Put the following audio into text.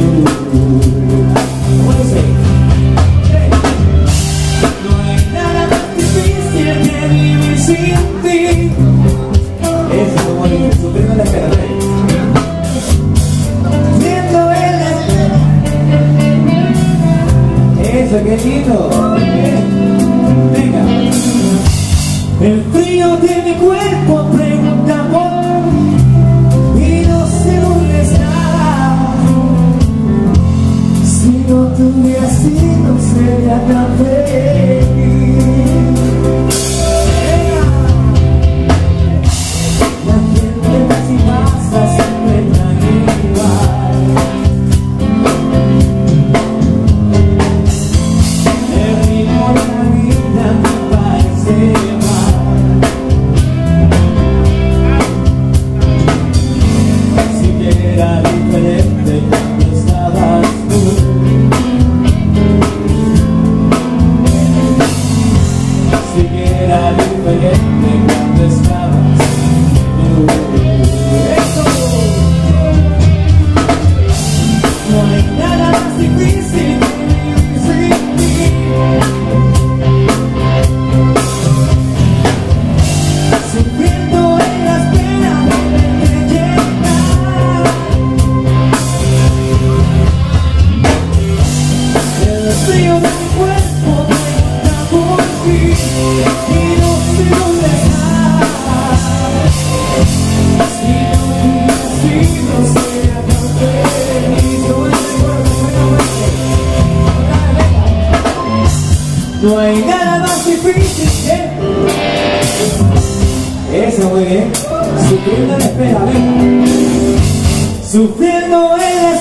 Qué lindo. Venga. El frío de mi cuerpo pregunta por y no sé dónde está. Si no tuviera sido sería tan feliz. La gente casi pasa siempre tan igual. No hay nada más difícil que eso, muy bien. Sufriendo en la espera, ven. Sufriendo en la espera.